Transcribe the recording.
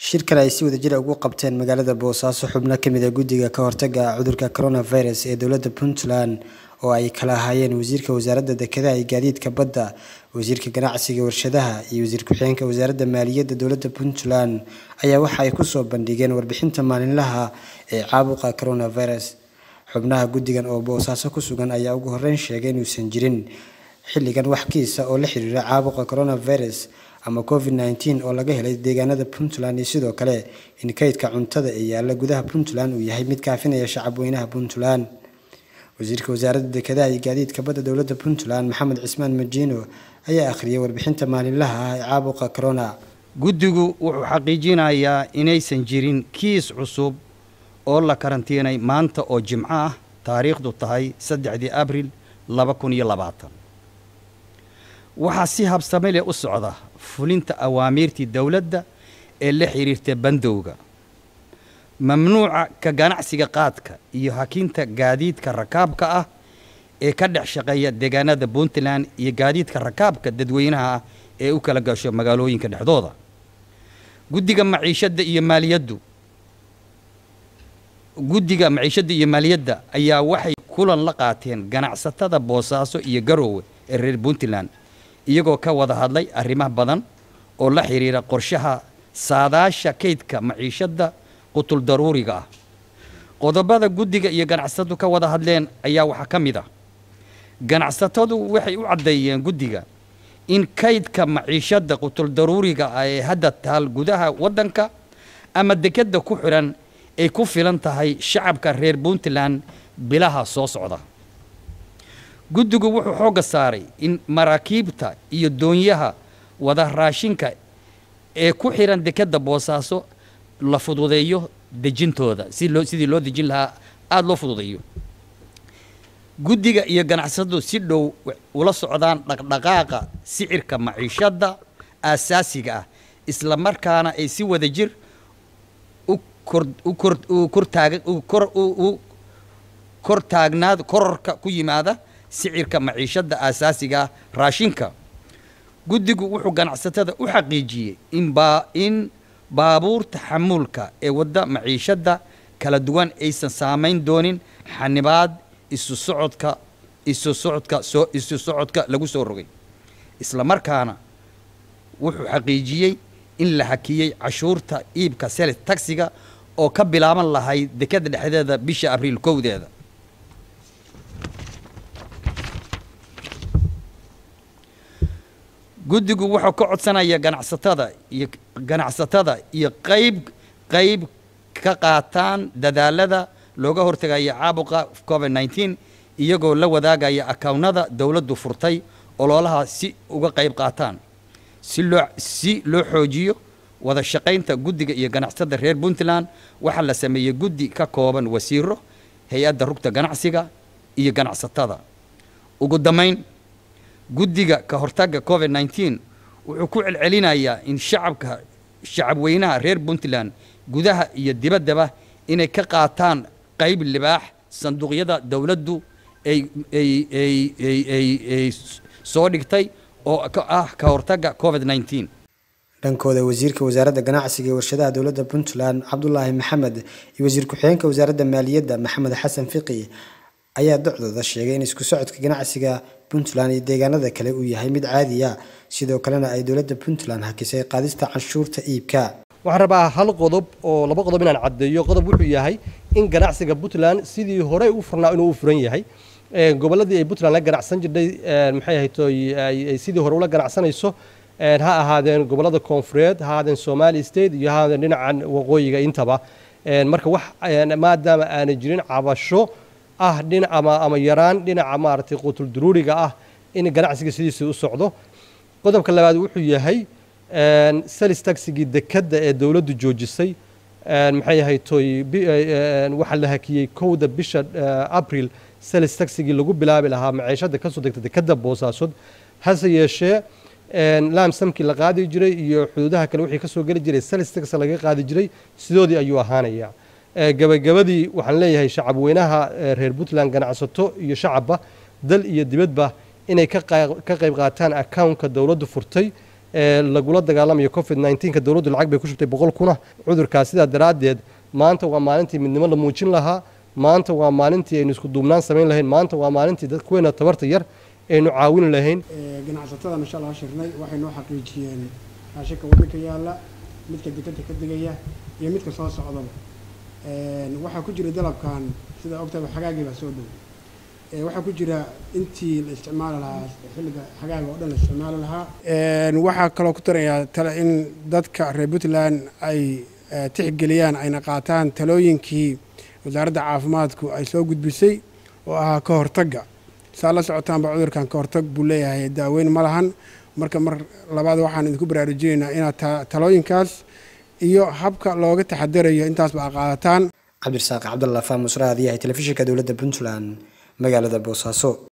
shirkan ay si wadajir ugu qabteen magaalada Boosaaso xubno kamid ah guddiga ka hortagga cudurka coronavirus ee dowladda Puntland oo ay kala hayeen wasiirka wasaaradda dekedaha iyo gaadiidka badda, wasiirka ganacsiga warshadaha iyo wasiir ku-xigeenka wasaaradda maaliyadda dowladda Puntland ayaa waxa ay ku soo bandhigeen warbixinta maalinlaha ee caabuqa coronavirus. xubnaha guddigan oo Boosaaso ku sugan ayaa ugu horreyn sheegay in uusan jirin xilligan wax kiisa oo la xiriira caabuqa coronavirus ama COVID-19 oo laga helay deegaanada Puntland iyo sidoo kale in kaydka cuntada ee yaala gudaha Puntland uu yahay mid kaafinaya shacabweynaha Puntland. wasiirka wasaaradda dekedaha iyo gaadiidka badda dowladda Puntland Maxamed Cismaan Majino ayaa akhriyay warbixinta maalinlaha ee caabuqa corona. guddigu wuxuu xaqiijinayaa inaysan jirin kiis cusub oo la karantiinay maanta oo Jimco ah taariikhdu tahay 3 Abriil 2020. waxaa si habsami leh u socda fulinta awaamirtii dawladda ee la xiriirtay bandowga, mamnuuca ka ganacsiga qaadka iyo hakinta gaadiidka rakaabka ah ee ka dhex shaqeeya deegaanada Puntland iyo gaadiidka rakaabka dadweynaha ah ee u kala gasho magaalooyinka dhexdooda. guddiga maciishada iyo maaliyadda ayaa waxay kulan la qaateen ganacsatada Boosaaso iyo Garowe ee reer Puntland iyagoo ka wada hadlay arrimaha badan oo la xiriira qorshaha saadaasha kaydka maciishada qutul daruuriga ah. qodobada guddiga iyo ganacsatadu ka wada hadleen ayaa waxa ka mid ah: ganacsatadu waxay u cadeeyeen guddiga in kaydka maciishada qutul daruuriga ah ee hadda taal gudaha wadanka ama dekeda ku xiran ay ku filan tahay shacabka reer Puntland bilaha soo socda. guddigu wuxuu xooga saaray in maraakiibta iyo doonyaha wada raashinka ee ku xiran dekeda Boosaaso la fududeeyo dejintooda sidii loo dejin lahaa aad loo fududeeyo. guddiga iyo ganacsatadu si dhow ula socdaan dhaqdhaqaaqa sicirka maciishada aasaasiga ah isla markaana ay si wadajir kororka ku yimaada sicirka maciishada aasaasiga raashinka. guddigu wuxuu ganacsatada u xaqiijiyay in baabuurta xamuulka ee wada maciishada kala duwan aysan saameyn doonin xanibaad isu socodka lagu soo rogay. isla markaana wuxuu xaqiijiyay in la hakiyay cashuurta iibka sales taxiga oo ka bilaaban lahayd dekeda dhexdeeda bisha Abriil 1. guddigu wuxuu ka codsanayaa ganacsatada iyo qayb ka qaataan dadaalada looga hortagayo caabuqa COVID-19 iyagoo la wadaagaya akawnada dawladdu furtay ololaha si uga qayb qaataan si loo xoojiyo wada shaqaynta guddiga iyo ganacsatada reer Puntland. waxaa la sameeyay guddi ka kooban wasiiro, hay'adda rugta ganacsiga iyo ganacsatada. ugu dambeyn, guddiga ka hortagga COVID-19 wuxuu ku celcelinayaa in shacabweynaha reer Puntland gudaha iyo dibaddaba inay ka qaataan qayb libaax sanduuqyada dawladdu ay soo dhigtay oo ah ka hortagga COVID-19. dhankooda wasiirka wasaaradda ganacsiga iyo warshadaha dowladda Puntland Cabdullaahi Maxamed iyo wasiir ku-xigeenka wasaaradda maaliyadda Maxamed Xasan Fiqi ayaa docdooda sheegay in isku socodka ganacsiga Puntland iyo deegaanada kale uu yahay mid caadi ah, sidoo kalena ay dowladda Puntland hakisay qaadista canshuurta iibka. waxaan rabaa hal qodob oo laba qodob inaan cadeeyo. qodob wuxuu yahay in ganacsiga Puntland sidii hore u furnaa inuu u furan yahay. goboladii ay Puntland la ganacsan jirtay maxay ahayd ay sidii hore ula ganacsanayso ha ahaadeen gobolada koonfureed, ha ahaadeen Somali State iyo ha ahaadeen dhinacan waqooyiga intaba. marka wax maadaama aan jirin cabasho ah ama yaraan dhinaca maartay qutul daruuriga ah in ganacsiga sidiisa u socdo. qodobka labaad wuxuu yahay sales taxigi dekeda ee dawladdu joojisay maxay ahayd waxa la hakiyay 1 bisha Abriil sales taxigi lagu bilaabi lahaa maciishada ka soo degtay dekeda Boosaaso. hase yeeshee laamsamkii la qaadi jiray iyo xuduudaha kale wixii ka soo gali jiray sales tax laga qaadi jiray sidoodii ayuu ahaanaya. gabagabadii waxaan leeyahay shacabweynaha reer Puntland ganacsato iyo shacabba dal iyo dibadba inay ka qayb qaataan accountka dawladdu furtay lagula dagaalamayo COVID-19 dawladdu lacag bay ku shubtay 100 kun cudurkaas sidaa daraadeed maanta waa maalintii midnimo la muujin lahaa maanta waa maalintii aynu isku duubnaan samayn lahayn maanta waa maalintii dadkweena tabarta yar aynu caawin lahayn ganacsatada insha Allah shirnay waxay noo xaqiijiyeen raashinka waddanka yaala midka dekada ka digaya iyo midka soo socda waxa ku jira dalabkan sida ogtahay xagaagii baa soo dhow waxa ku jira intii la isticmaali lahaa xilliga xagaaga oo dhan la isticmaali lahaa waxa kaloo ku tarayaa tala in dadka reer Puntland ay tixgeliyaan ayna qaataan talooyinkii wasaaradda caafimaadku ay soo gudbisay oo ah ka hortagga saa la socotaanba cudurkan ka hortag buu leeyahay daaweyn ma lahan marka mar labaad waxaan idinku baraarujinaynaa inaad talooyinkaas iyo habka looga taxadarayo intaasba qaadataan cabdirasaaq cabdulla faamus raadiyaha telefishinka dowladda Puntland magaalada Boosaaso.